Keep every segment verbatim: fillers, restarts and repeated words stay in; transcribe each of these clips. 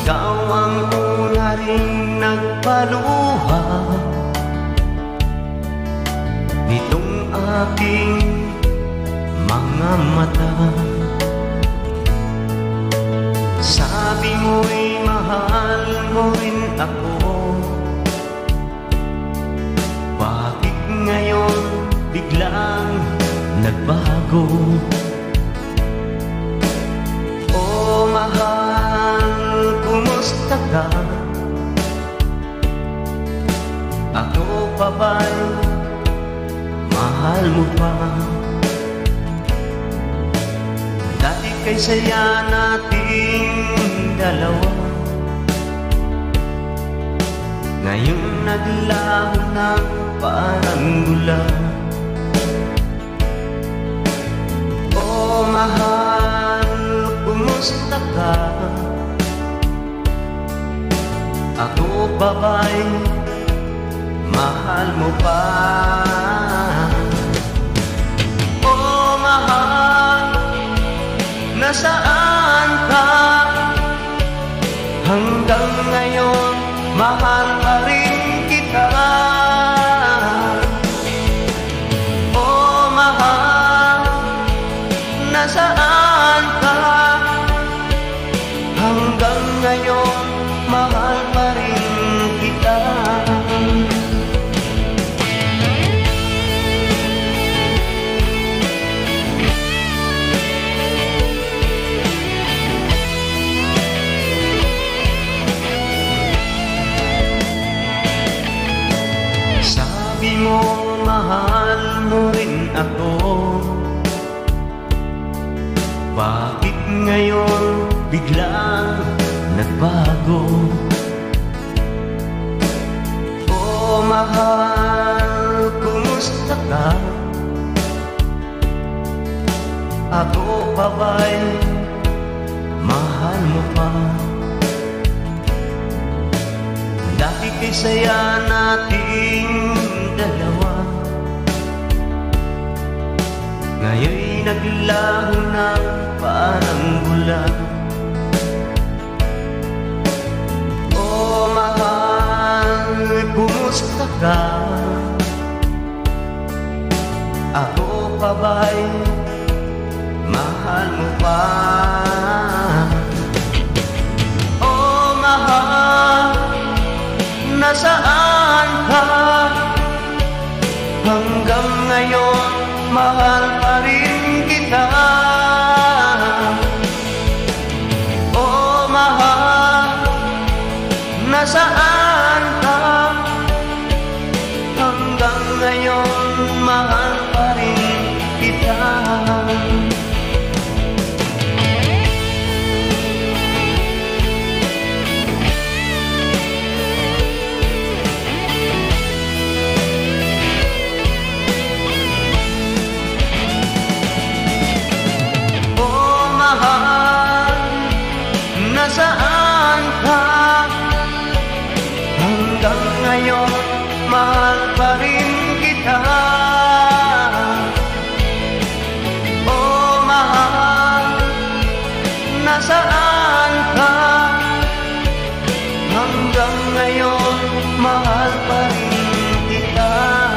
ikaw ang una ring nagpaluha nitong aking mga mata. Sabi mo'y mahal mo rin ako, bakit ngayon biglang nagbago? Oh mahal, kumusta ka? Ako pa ba'y mahal mo pa? Dati kay saya nating dalawa, ngayon naglaho ng parang gula. Oh mahal, kumusta ka? Ako pa ba'y mahal mo pa? Oh mahal, nasaan ka? Hanggang ngayon mahal pa rin kita. Oh mahal, nasaan ka? Hanggang ngayon mahal pa rin kita. Sabi mo mahal mo rin ako, bakit ngayon biglang nagbago? Oh mahal, kumusta ka? Ako pa ba'y mahal mo pa? Dati kay saya nating dalawa, ngayon'y naglaho ng parang gula. Oh mahal, kumusta ka? Ako pa ba'y mahal mo pa? Oh mahal, nasaan ka? Hanggang ngayon mahal pa rin kita. Oh mahal, nasaan ka? Hanggang ngayon mahal pa rin kita. Nasaan ka? Hanggang ngayon mahal pa rin kita. Oh mahal, nasaan ka? Hanggang ngayon mahal pa rin kita.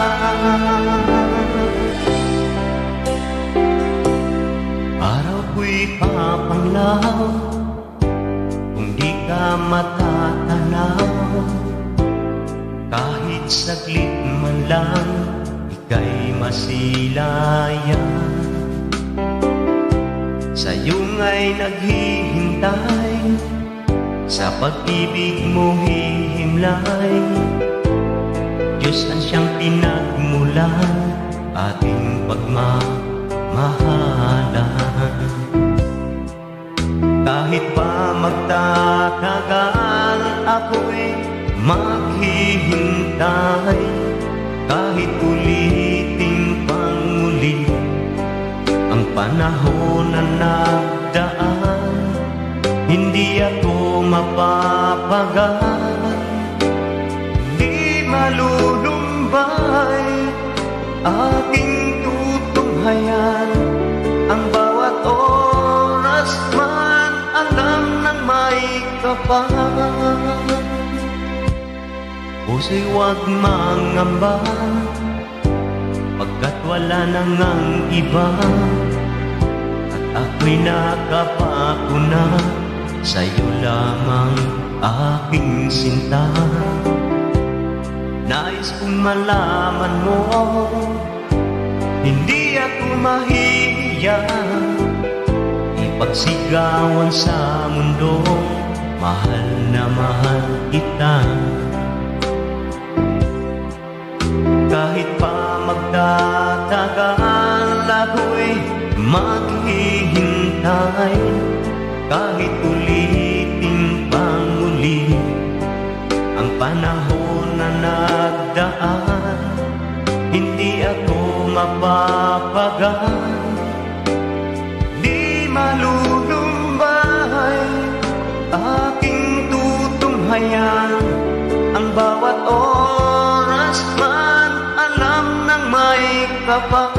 Araw ko'y papanglaw, di ka matatanaw, kahit saglit man lang ika'y masilayan. Sa'yo nga'y naghihintay, sa pag-ibig mo hihimlay. Diyos ang siyang pinagmulan, ating pagmamahalan. Kahit pa magtatagal, ako'y maghihintay. Kahit ulitin pang muli ang panahon na nagdaan, hindi ako mapapagal. Di malulumbay ating tutunghayan, ang bawat oras man alam ng may ka pa. Puso'y huwag mangamba, pagkat wala nang ang iba, at ako'y nakapako na sa'yo lamang aking sinta. Nais kong malaman mo, hindi ako mahihiya ipagsigawan sa mundo, mahal na mahal kita. Kahit pa magtatagal ako'y maghihintay, kahit ulitin pang muli ang panahon na nagdaan, hindi ako mapapagal. Di malulumbay aking tutunghayan, ang bawat oras man alam ng may kapal.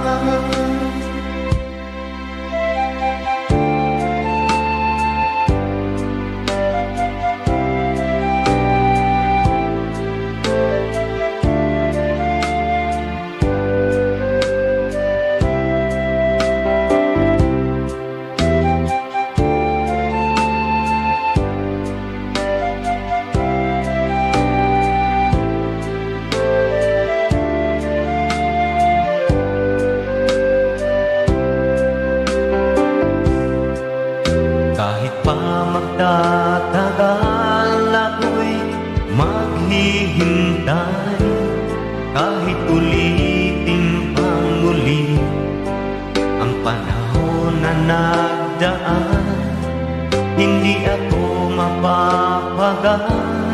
Kahit pa magtatagal ako'y maghihintay, kahit ulitin pang muli ang panahon na nagdaan, hindi ako mapapagal.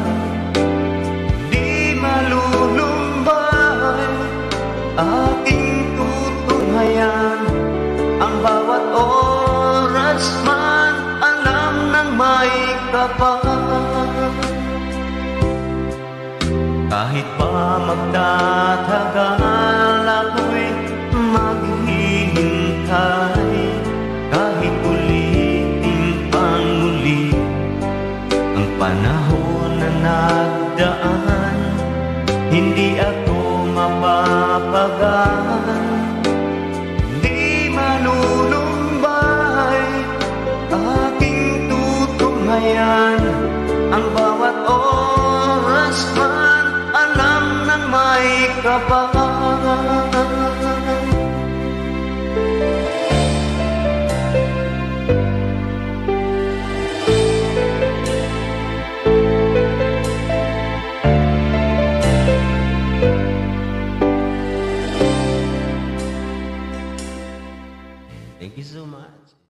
Di malulumbay aking tutunghayan, ang bawat oras man may kapal. Kahit pa magtatagal ako'y maghihintay, kahit ulitin pang muli ang panahon na nagdaan, hindi ako mapapagal. Di malulumbay aking ayan, ang bawat oras man alam ng may kapal.